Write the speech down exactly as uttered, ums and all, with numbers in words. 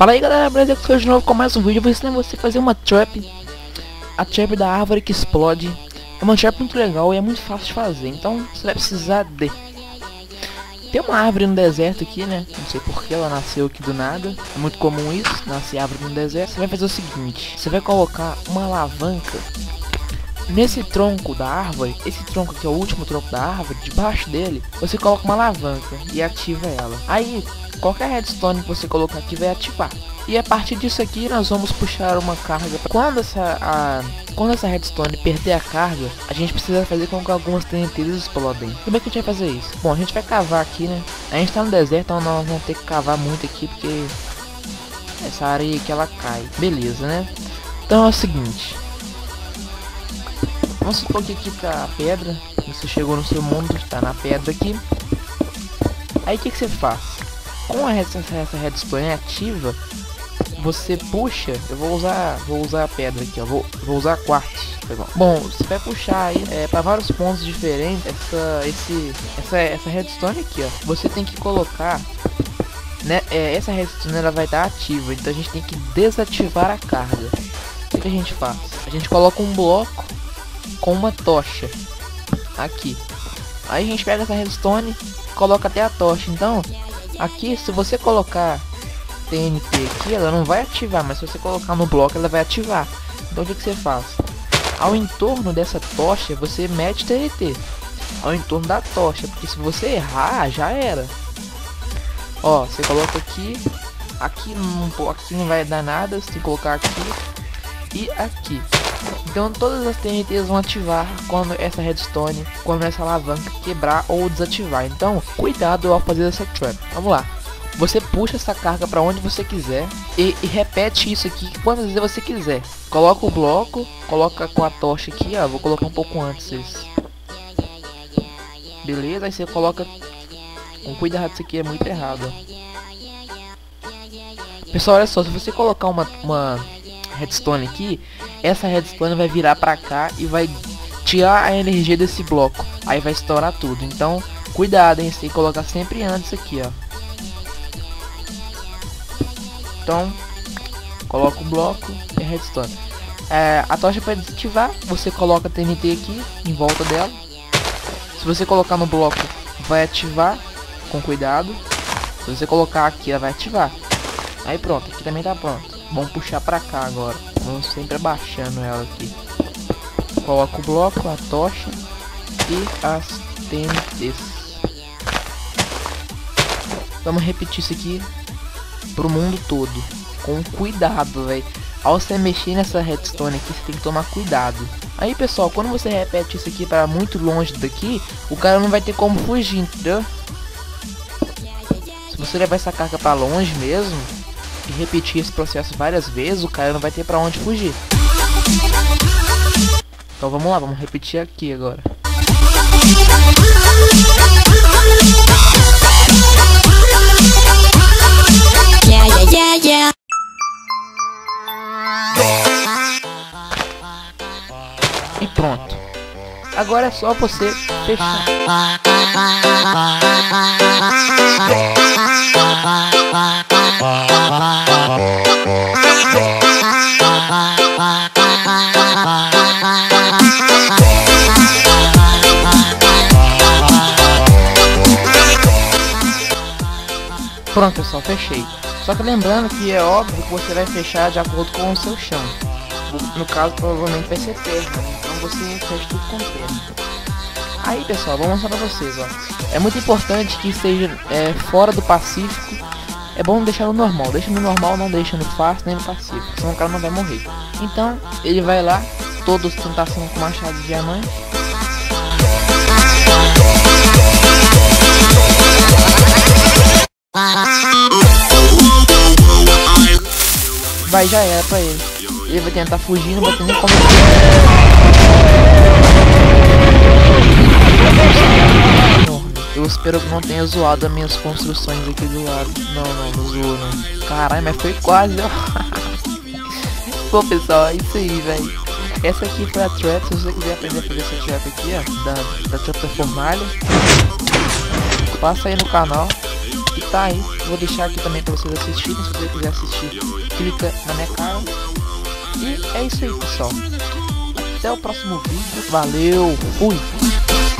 Fala aí galera, beleza? Eu sou de novo com mais um vídeo. Eu vou ensinar você a fazer uma trap. A trap da árvore que explode. É uma trap muito legal e é muito fácil de fazer. Então você vai precisar de... Tem uma árvore no deserto aqui, né? Não sei porque ela nasceu aqui do nada. É muito comum isso, nascer árvore no deserto. Você vai fazer o seguinte: você vai colocar uma alavanca nesse tronco da árvore. Esse tronco aqui é o último tronco da árvore. Debaixo dele você coloca uma alavanca e ativa ela. Aí qualquer redstone que você colocar aqui vai ativar. E a partir disso aqui nós vamos puxar uma carga. Quando essa, a, quando essa redstone perder a carga, a gente precisa fazer com que algumas T N Ts explodem. Como é que a gente vai fazer isso? Bom, a gente vai cavar aqui, né? A gente tá no deserto, então nós vamos ter que cavar muito aqui, porque essa areia aqui ela cai. Beleza, né? Então é o seguinte. Vamos supor que aqui tá a pedra. Você chegou no seu mundo, está na pedra aqui. Aí o que, que você faz? Com a essa, essa redstone ativa, você puxa. Eu vou usar, vou usar a pedra aqui, ó. Vou, vou usar quartzo. Bom, você vai puxar aí é, para vários pontos diferentes. Essa, esse, essa, essa redstone aqui, ó. Você tem que colocar, né? É, essa redstone ela vai estar ativa, então a gente tem que desativar a carga. O que, que a gente faz? A gente coloca um bloco com uma tocha aqui. Aí a gente pega essa redstone, coloca até a tocha. Então aqui, se você colocar T N T aqui, ela não vai ativar, mas se você colocar no bloco, ela vai ativar. Então o que, que você faz? Ao entorno dessa tocha, você mete T N T. Ao entorno da tocha, porque se você errar, já era. Ó, você coloca aqui. Aqui não, aqui não vai dar nada, você tem que colocar aqui e aqui. Então todas as T N Ts vão ativar quando essa redstone, quando essa alavanca quebrar ou desativar. Então cuidado ao fazer essa trap. Vamos lá. Você puxa essa carga para onde você quiser e, e repete isso aqui quantas vezes você quiser. Coloca o bloco, coloca com a tocha aqui, ó. Vou colocar um pouco antes isso. Beleza, aí você coloca com cuidado, isso aqui é muito errado. Pessoal, olha só, se você colocar uma, uma redstone aqui, essa redstone vai virar pra cá e vai tirar a energia desse bloco. Aí vai estourar tudo. Então cuidado, hein, você tem que colocar sempre antes aqui, ó. Então coloca o bloco e a redstone. É, a tocha para desativar, você coloca a T N T aqui em volta dela. Se você colocar no bloco, vai ativar com cuidado. Se você colocar aqui, ela vai ativar. Aí pronto, aqui também tá pronto. Vamos puxar pra cá agora. Vamos sempre abaixando ela aqui. Coloca o bloco, a tocha e as T N Ts. Vamos repetir isso aqui pro mundo todo. Com cuidado, velho. Ao você mexer nessa redstone aqui, você tem que tomar cuidado. Aí, pessoal, quando você repete isso aqui para muito longe daqui, o cara não vai ter como fugir, entendeu? Se você levar essa carga para longe mesmo e repetir esse processo várias vezes, o cara não vai ter pra onde fugir. Então vamos lá, vamos repetir aqui agora. Yeah, yeah, yeah, yeah. E pronto. Agora é só você fechar. Pronto, pessoal, fechei. Só que lembrando que é óbvio que você vai fechar de acordo com o seu chão. No caso, provavelmente vai ser terra, então você fecha tudo com terra. Aí, pessoal, vou mostrar pra vocês, ó. É muito importante que esteja é, fora do Pacífico. É bom deixar no normal. Deixa no normal, não deixa no fácil nem no Pacífico, senão o cara não vai morrer. Então, ele vai lá, todo ostentação com machado de diamante. Vai, já era pra ele. Ele vai tentar fugir, não vai ter nem como. Eu espero que não tenha zoado as minhas construções aqui do lado. Não, não, não zoou não. Caralho, mas foi quase, ó. Pô, pessoal, é isso aí, velho. Essa aqui foi a trap. Se você quiser aprender a fazer essa trap aqui, ó, da, da trap da fornalha, passa aí no canal. tá aí. Vou deixar aqui também pra vocês assistirem. Se você quiser assistir, clica na minha cara. E é isso aí, pessoal. Até o próximo vídeo. Valeu, fui!